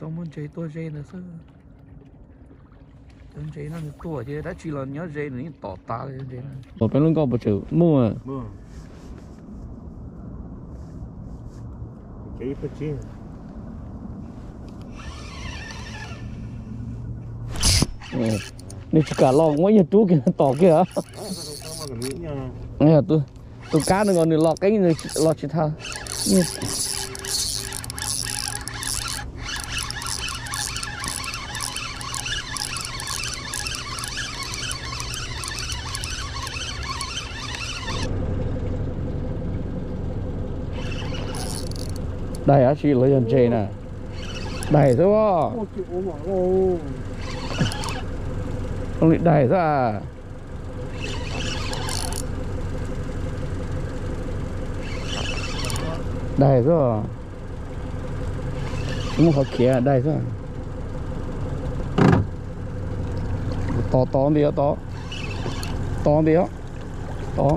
tao muốn chơi tôi chơi nữa sao tôi chơi nó tua chứ đã chỉ là nhớ chơi nữa tỏ ta lên chơi nó bên luôn có một chữ mua chơi phải chơi này chỉ cả lò mấy nhà chú kia tỏ kia hả nghe tôi cá nó còn lọt cái này lọt chỉ thao đây á chị lấy dần chè nè đẩy thôi bò không định đẩy ra đẩy rồi không có kia đẩy rồi to đi á to đi á to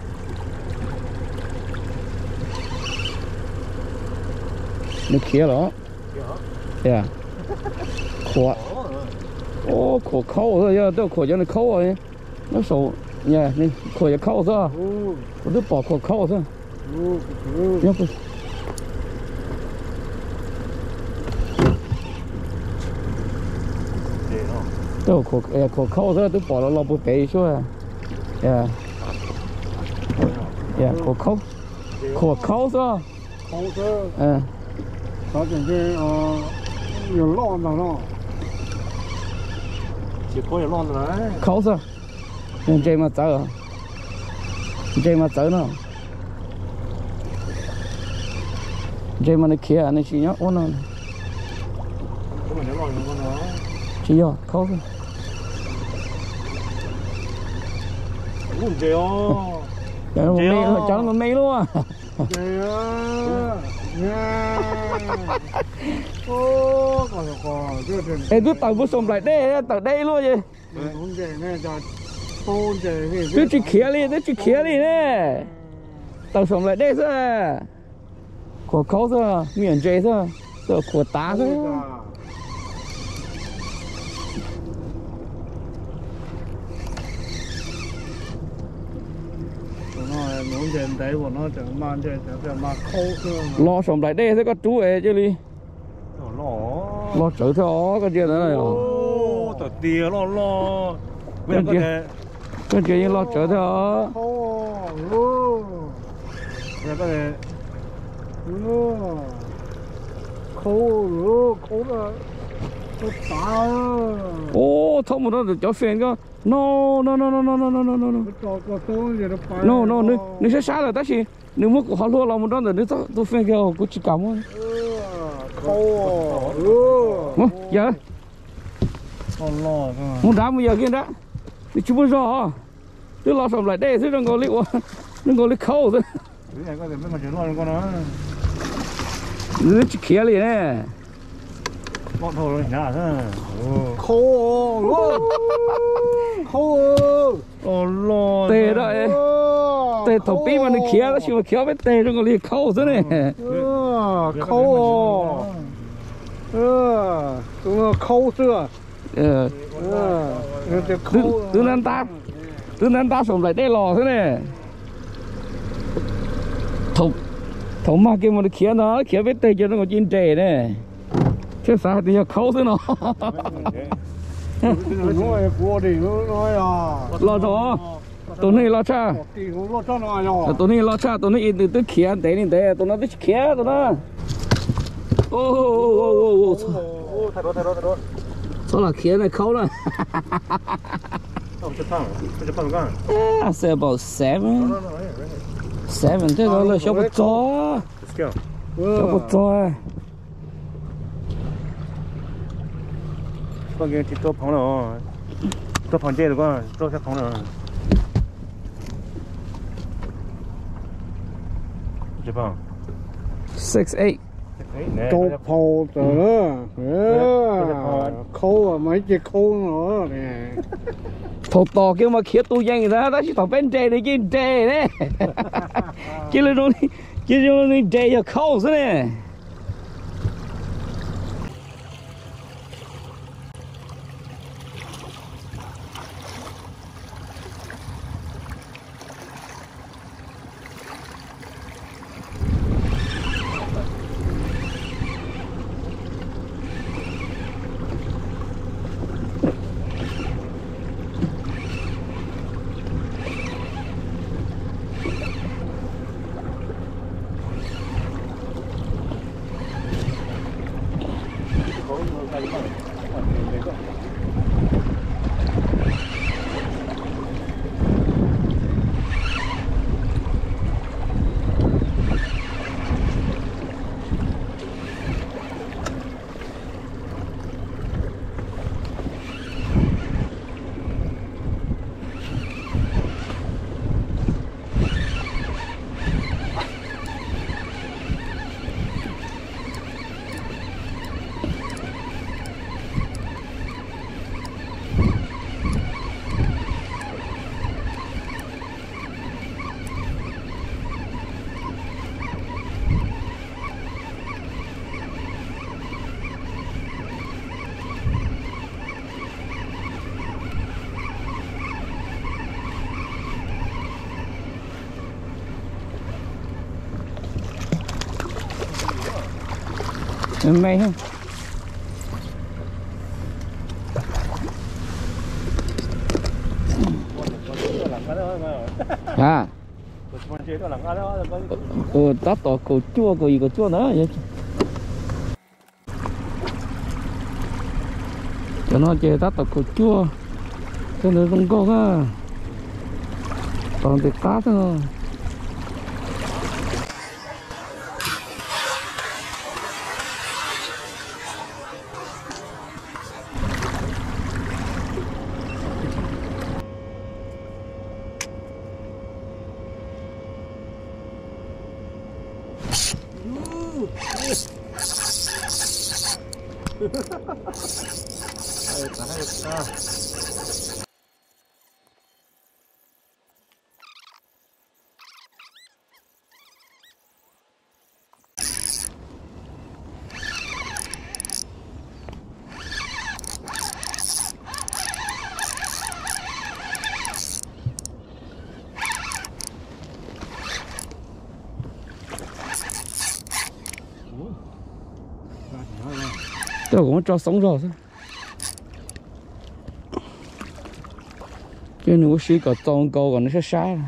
nó kia đó yeah khổ ô khổ khâu rồi giờ tôi khổ cho nó khâu rồi nó sầu nha này khổ cho khâu rồi tôi đứt bỏ khổ khâu rồi nhóc tôi khổ khâu rồi tôi bỏ nó lọp bụi bể xuống yeah khổ khâu rồi có chuyện gì nhiều lon rồi nó chỉ có nhiều lon rồi đấy khâu sao nhưng chơi mà chở nó chơi mà nó kia anh chỉ nhớ ôn nó chỉ nhớ khâu sao muốn chơi không cháu nó mê luôn à ê tôi tàu bút sông lại đây tàu đây luôn vậy tôi chỉ khía đi nè tàu sông lại đây sao của khó sao miền chơi sao rồi của tá sao muốn chơi đấy của nó chẳng mang chơi chẳng mà khâu cơ lo sông lại đây sẽ có chú ấy chứ đi lo chở theo cái chuyện này ô tao tia lo bây giờ cái chuyện như lo chở theo bây giờ có thể khâu là nó tả ô thông một nó được cho phiền cơ no nếu sẽ sát rồi ta chỉ nếu mà họ luôn lòng một đó rồi nếu tôi phiền kêu cũng chỉ cảm ơn giờ muốn đá bây giờ kia đó thì chúng bây giờ tôi lo xong lại đây chứ đừng có lấy khâu thôi cái này có thể mới mà chuyển luôn con nó nó chỉ kia liền nè bọn thầu rồi nhá khâu lo tê đó tê thầu bí mà nó kia đó chỉ mà kia với tê đừng có lấy khâu thôi nè khâu nó khâu chưa từ nan ta sống lại đây lò thế này thầu mà kia mà nó kia với tê cho nó còn chín trề này chứ sao thì khâu thế nó lo cho tụi này lo cha tụi này lo cha tụi này từ kia để này để tụi nó tới kia tụi nó ô thay đổi sao là kia này khâu rồi I say about 7 thế đó là số một chó con kia chỉ tôi phóng rồi tôi phóng chơi được con tôi sẽ phóng rồi chỉ phóng 6-8 tôi phô rồi khâu à mấy chiếc khâu nữa nè thầu to kêu mà khía tu danh ra đó chỉ thầu bên trề này kia trề đấy kia lên luôn kia lên trề giờ khâu thế này May không? À. Tát tỏ cổ chua cổ gì cổ chua nữa vậy. Cho nó chơi tát tỏ cổ chua. Cho nó không có ha. Toàn thì tát thôi. Tôi cũng cho sống rồi. Chứ nếu có sĩ có tông câu còn nó sẽ sai.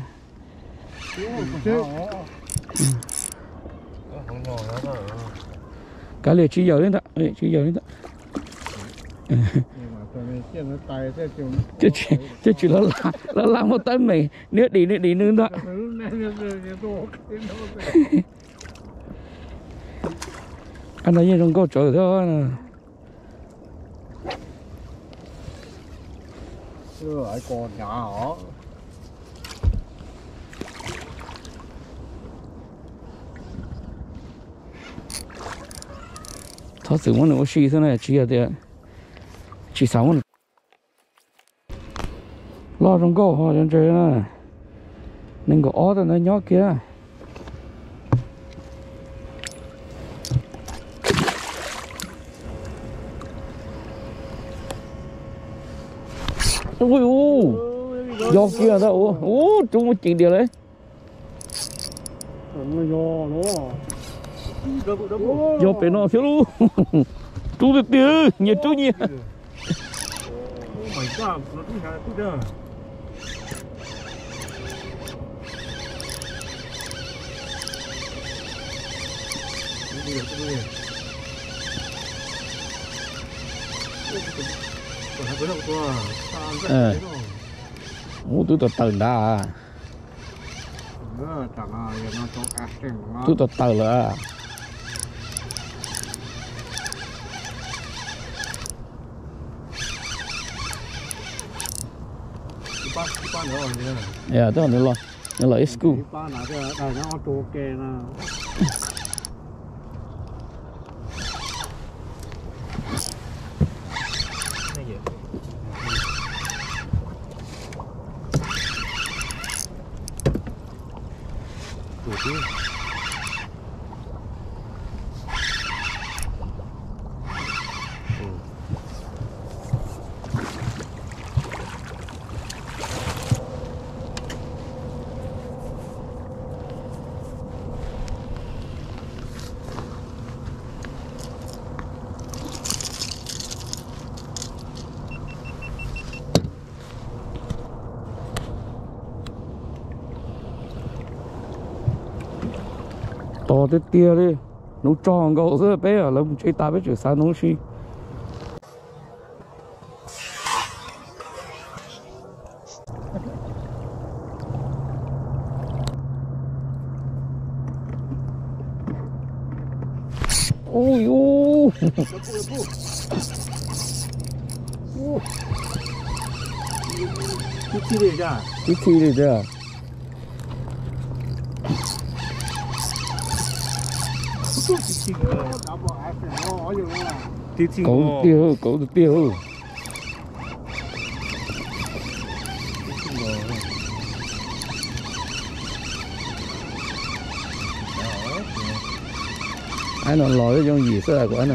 Cá liệt chỉ giờ đến đó, chỉ giờ đến đó. Chứ chỉ nó làm một tấn mày nếu đi nữa đó. Anh nói như không có chỗ thôi. Ở con nhỏ. Thật sự muốn nó xì thế này chỉ ở đây chỉ sống lo trong câu họ chân chơi nè nên có ó nó nhót kia. Ui u do kia đó u chúng một chuyện điều đấy do phải nó thiếu luôn chú được tiêu nhiệt chú nhiệt. My God, nó cũng hay cũng được. Tôi tự đã tôi tự là yeah, đó nó là school. To tới tia đi, nó tròn gấu rất bé ở lông chơi ta biết chữ sao nó xí. Ôi u. Cái chi đi ra. Cái chi đi ra. Cậu tiêu, cậu được tiêu. Ai nó lòi cái giống gì sao của anh à?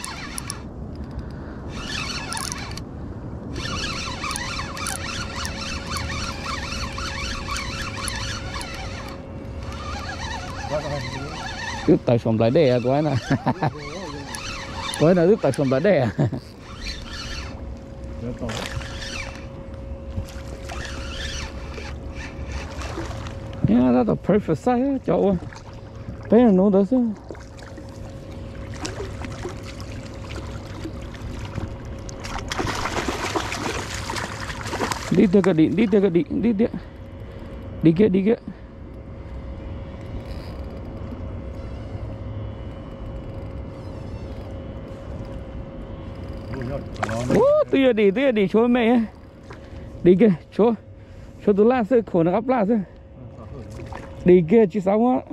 Ướp tại xóm lại đẻ của anh à? Của anh là ướp tại xóm lại đẻ. Yeah, that's a perfect size, cháu. Bé là nó đó chứ. Đi theo cái điện, đi theo cái điện, đi theo. Đi kia, đi kia. Tua đi, chúa mẹ. Đi kia, chúa tôi la sơ, khổ nó ấp la sơ. Đi kia chứ sao á.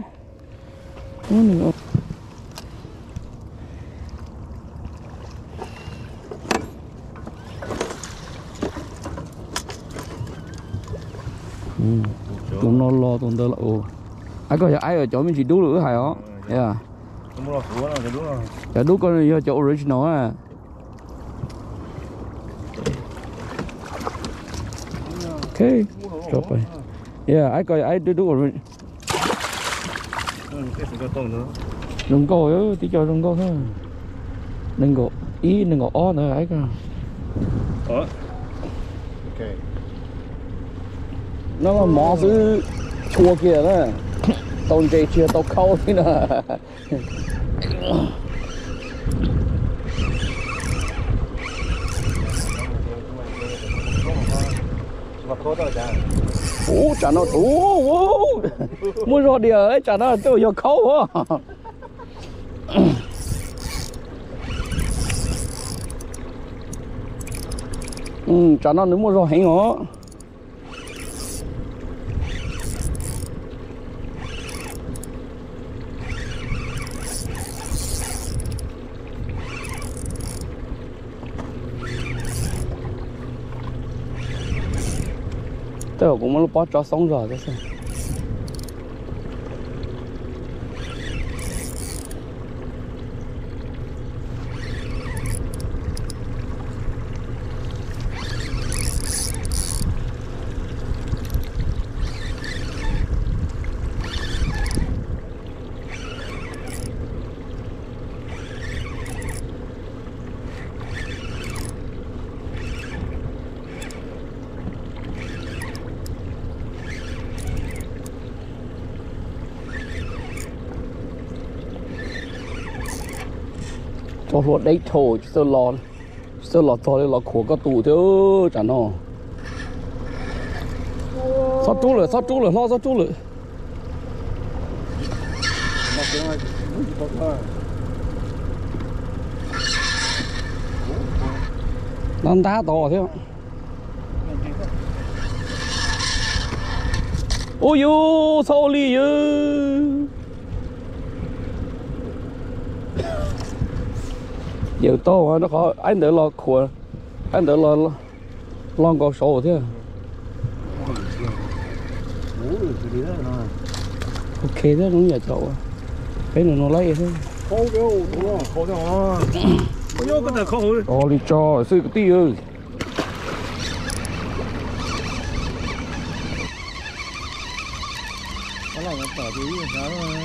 Tụi nó lo tụi nó là ồ. Ai có ai ở chỗ mình chỉ đú nữa hả đó? Yeah. Chả đú con này chỗ original à. Okay. Chụp rồi. Yeah, ai coi ai đú original. Đừng có nữa, tí cho đừng có thôi. Đừng có ý đừng có ó nữa ấy cả. Ok. Nó là mỏ sư chua kia đó. Tôn dây chưa tao khâu thế nè. Ủa chả nó mua rồi đi ấy chả nó tôi vô khâu á. Chả nó nếu mua rồi hãy ngó. Tôi cũng muốn bắt cho xong rồi thế. Cho ruột đấy thôi chứ lo thôi lo khổ có tù thế chả nó sao chú rồi lo sao chú rồi nó đá to thế không ôi yo sao li giờ to nó có anh đỡ lo khổ anh đỡ lo có sổ thế ok đó đúng giờ chỗ cái này nó lấy thế khô cái nhớ cái khô to đi cho sư cái tí ơi nó là nó tỏ tí đó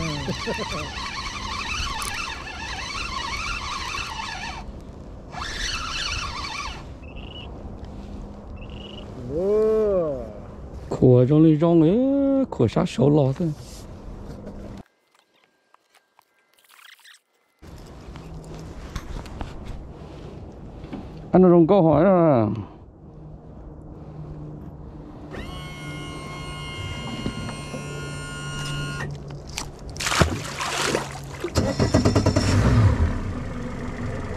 khổ trong này trong ấy khổ sát số lò thôi anh Rồng câu hỏi là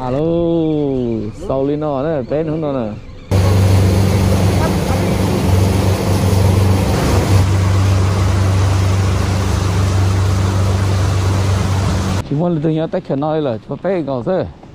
alo sau lên nó đấy bé nó nó nè chỉ muốn là tôi nhớ tách cái nói là cho bé còn thế